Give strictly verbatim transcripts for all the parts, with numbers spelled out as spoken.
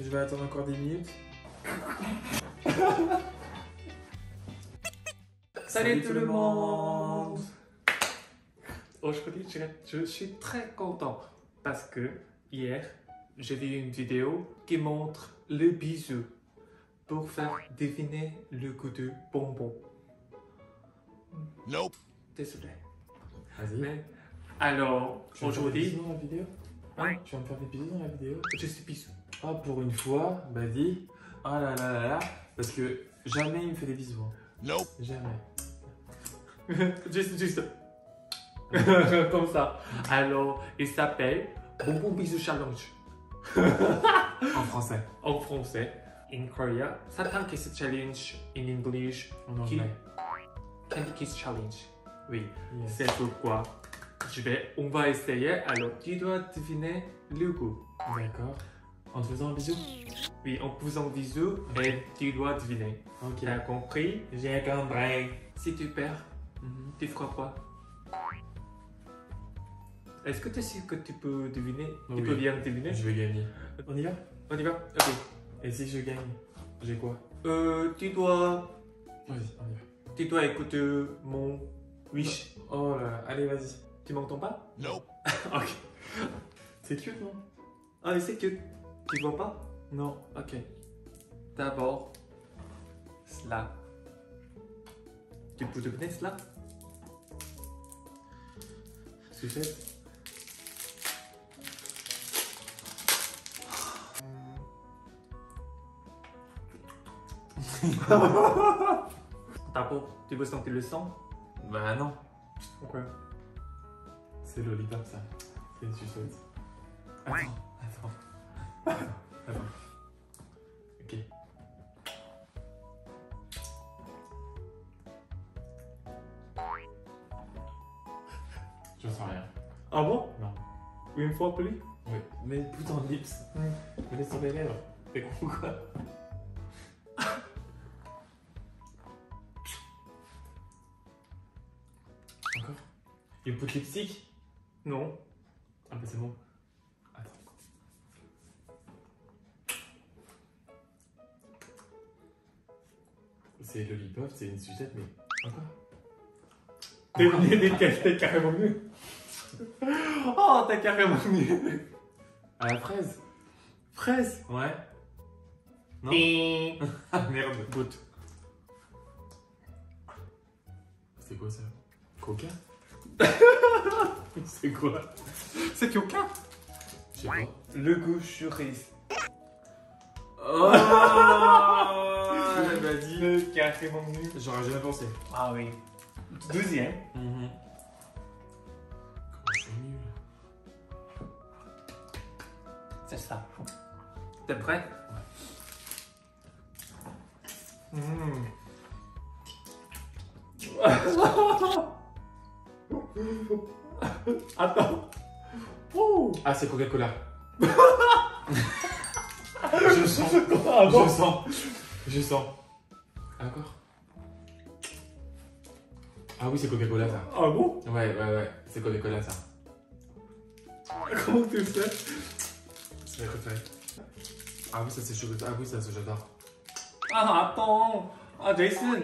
Je vais attendre encore dix minutes. Salut, Salut tout le monde. Aujourd'hui, je, je suis très content parce que hier, j'ai vu une vidéo qui montre le bisou pour faire deviner le goût de bonbon. Nope. Désolé. Vas-y. Mais alors, aujourd'hui... Tu vas me faire des bisous dans la vidéo? Hein? Tu vas me faire des bisous dans la vidéo? Je suis bisou. Ah, pour une fois, bah dis. Oh là là là là. Parce que jamais il me fait des bisous. Hein. Nope. Jamais. juste, juste. Comme ça. Alors, il s'appelle Bonbon Bisou Challenge. En français. En français. In Korea, Satan Kiss Challenge. In English, En anglais. Candy Kiss Challenge. Oui, Yes. c'est pourquoi je vais, on va essayer. Alors, tu dois deviner le goût. D'accord. En te faisant un bisou? Oui, en faisant bisou et tu dois deviner. Ok. T'as compris? J'ai compris. Si tu perds, Mhm. tu feras quoi? Est-ce que tu es sûr que tu peux deviner? Tu Oui. peux bien deviner? Je vais gagner. On y va? On y va? Ok. Et si je gagne, j'ai quoi? Euh, tu dois, Vas-y, on y va. tu dois écouter mon wish. Oh là là, allez, vas-y. Tu m'entends pas? Nope. Ok. C'est cute, non? Ah, mais c'est que tu vois pas? Non. Ok. D'abord, cela. Tu peux deviner cela? Sucette. D'abord, tu veux sentir le sang? Bah non. Pourquoi? C'est lollipop ça. C'est une sucette. Attends, attends. Attends, attends. Ok. Je sens rien. Ah bon? Non. Une fois plus? Oui. Mais putain de lips. Me laisse sur les lèvres. T'es con ou quoi? Encore? Une poudre lipstick? Non. Ah bah c'est bon. Attends. C'est lollipop, c'est une sucette, mais encore? T'es carrément mieux. Oh, t'es carrément mieux. À la fraise? Fraise. Ouais. Non? Et... Ah merde. Goûte. C'est quoi ça? Coca? C'est quoi? C'est coca. Je sais pas. Le goût cerise. Oh! Vas-y. Le carrément mieux. J'aurais jamais pensé. Ah oui. Deuxième. Comment je suis nul? C'est ça. T'es prêt? Ouais. Mmh. Attends. Oh. Ah, c'est Coca-Cola. Je sens. Ah bon? Je sens. Je sens. Ah, encore? Ah oui, c'est Coca-Cola ça. Ah bon? Ouais, ouais, ouais. C'est Coca-Cola ça. Comment tu sais? C'est mes préférés. Ah oui, ça c'est chocolat. Ah oui, ça, ça j'adore. Ah attends. Ah Jason.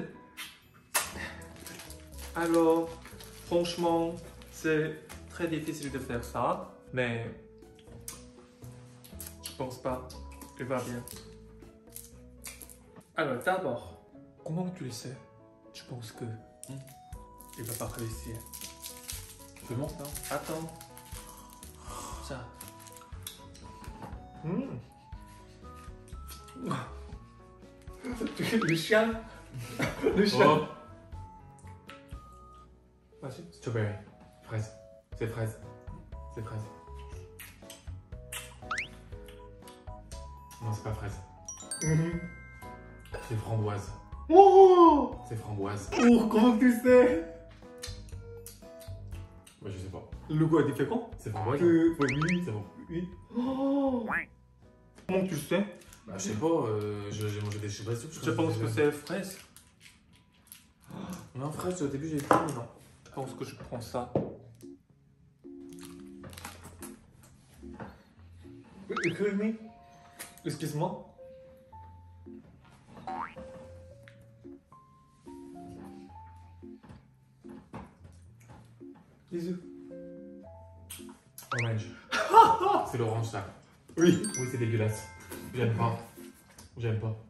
Alors, franchement, c'est très difficile de faire ça, mais je pense pas que va bien. Alors d'abord, comment tu le sais? Je pense que hmm, il va pas réussir. C'est bon? Non, attends. Ça. Hmm. Le chien. Le chien. Oh. Vas-y. Strawberry. Fraise. C'est fraise. C'est fraise. Non, c'est pas fraise. Mhm. C'est framboise. Oh, C'est framboise. oh, comment tu sais? Bah, je sais pas. Le goût est différent. C'est framboise? Euh, oui. C'est bon. Oui. Oh. Comment tu sais? Bah, je sais pas. Euh, je- J'ai mangé des chibas soup. Je pense que c'est fraise. Non, fraise, au début j'ai dit non. Je pense que je prends ça. Excuse me. Excuse-moi. Les œufs. Orange. C'est l'orange ça. Oui. Oui, c'est dégueulasse. J'aime pas. J'aime pas.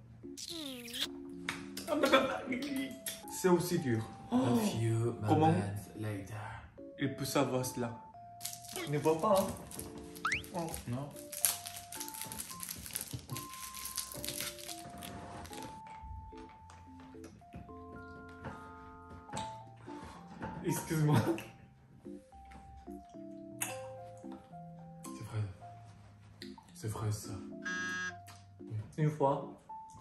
C'est aussi dur. A few Comment moments later. Il peut savoir cela. Il ne voit pas, hein? Oh. Non. Excuse-moi. C'est fraise. C'est fraise ça. Une fois.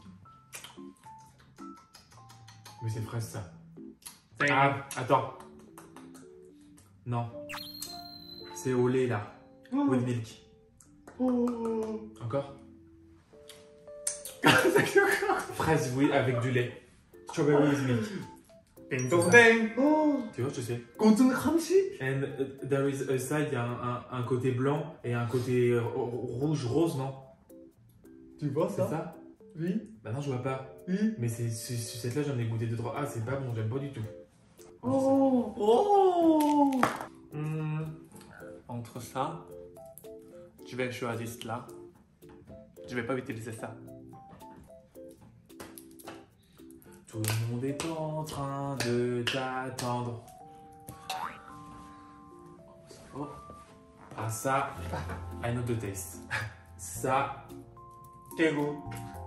Oui, c'est fraise ça. C'est Ah, attends. Non. C'est au lait là. Oh. With milk. Oh. Encore? Fraise, oui, avec du lait. Strawberry with milk. Ding dong ding. Oh. Tu vois, je sais. Golden crunchy. And uh, there is a side, il y a un, un, un côté blanc et un côté euh, rouge, rose, non? Tu vois C'est ça? ça? Oui. Bah non, je vois pas. Oui. Mais c'est cette là, j'en ai goûté deux trois. Ah, c'est pas bon, j'aime pas du tout. Oh. Oh. Hmm. Entre ça, je vais choisir cela. Je vais pas utiliser ça. Tout le monde est en train de t'attendre. Oh. Ah ça, I know the taste. Ça, Quel goût?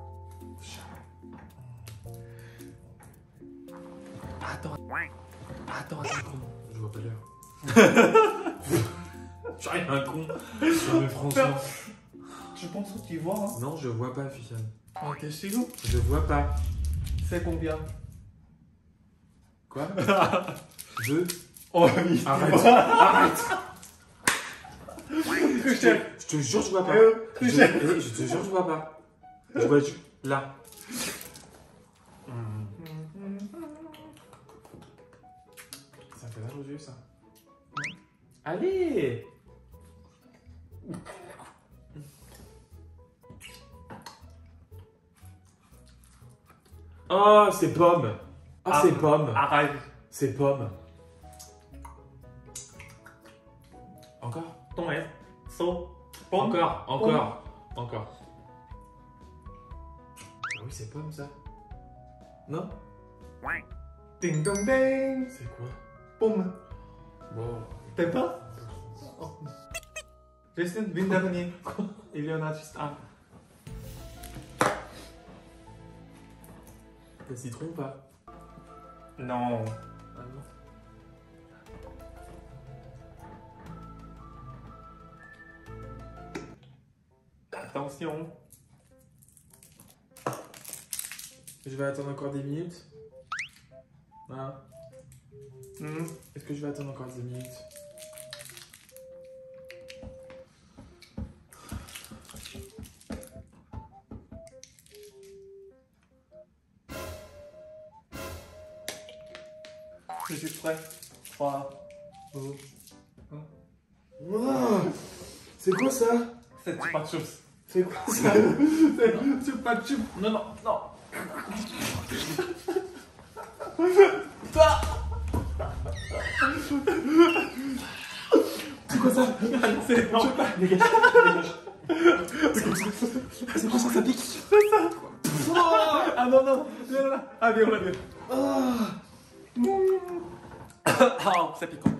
Attends. Attends, attends. je vois pas l'heure. Je suis un con. Non, mais franchement. Je pense que tu vois. Hein. Non, je vois pas, Fichane. Oh, t'es sûr? Je vois pas. C'est combien? Quoi? Deux. Oh oui. Arrête. Arrête. Je Je te, je te jure, je vois pas. Euh, Je, je- eh, je te jure, je vois pas. Je vois ju- là. Ça fait mal aux yeux, ça. Allez. Oh, c'est pomme. Oh, Ah. c'est pomme. Arrête. C'est pomme. Encore? Ton est. So. Pomme. Encore, encore, encore. Ah oui, c'est pomme ça. Non? Ding dong ding. C'est quoi? Pomme. Wow. T'aimes pas? Justin, viens dernier. Il y en a juste un. T'as citron ou pas? Non. Ah non. Attention. Je vais attendre encore dix minutes. Hein? Hmm. Est-ce que je vais attendre encore dix minutes? Je suis prêt. trois, deux, Wow. C'est quoi ça? c'est pas de chips. C'est quoi ça? C'est pas de chips. Non, non, non. C'est quoi ça? C'est non. Dégage, dégage. C'est quoi ça? Ça pique? Ah non, non, non, non. Ah, bien, on l'a bien. Ah, c'est piquant.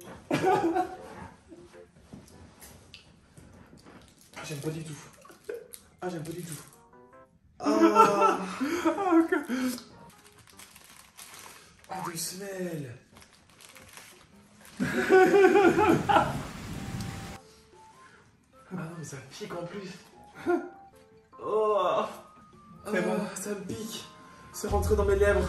Ah, j'aime pas du tout. Ah, j'aime pas du tout. Ah, Ah, ok. ah du smell. Ah non, mais ça pique en plus. Oh, C'est ah, bon. ça me pique. C'est rentré dans mes lèvres.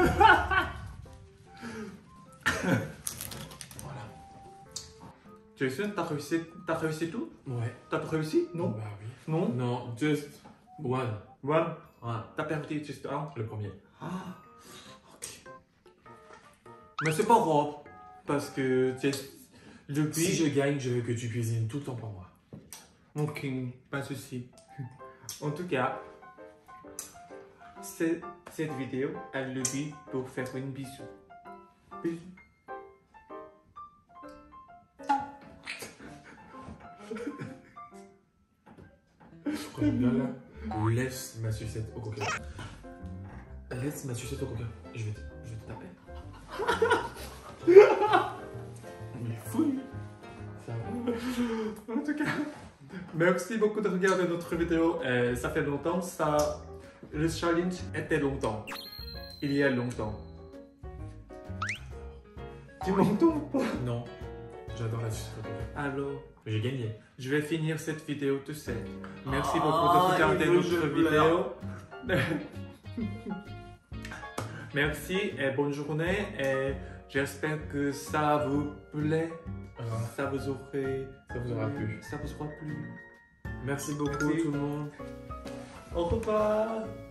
Voilà. Jason, t'as réussi, t'as réussi tout? Ouais. T'as réussi? Non. Bah oui. Non. Non, just one. One. Ouais, T'as perdu juste un. le premier. Ah. Ok. Mais c'est pas grave. Parce que Jess, depuis. Si je gagne, je veux que tu cuisines tout le temps pour moi. Ok, pas de souci. En tout cas, c'est- cette vidéo a le but pour faire une bisou. Bisou. Pourquoi je rigole là? Laisse ma sucette au coca. Laisse ma sucette au coca. Je vais te, je vais te taper. Il est fou lui. Ça va. En tout cas, merci beaucoup de regarder notre vidéo. Euh, ça fait longtemps, ça, le challenge était longtemps. Il y a longtemps. Tu m'entends pas? Non, j'adore la sucette au coca. Alors, J'ai gagné. je vais finir cette vidéo tout seul. Merci Ah, beaucoup de regarder il veut que notre je vidéo. Merci et bonne journée. Et j'espère que ça vous plaît. Ah, Ça vous aurait, ça vous aura plu. Ça vous aura plu. Merci beaucoup Merci. tout le monde. Au revoir.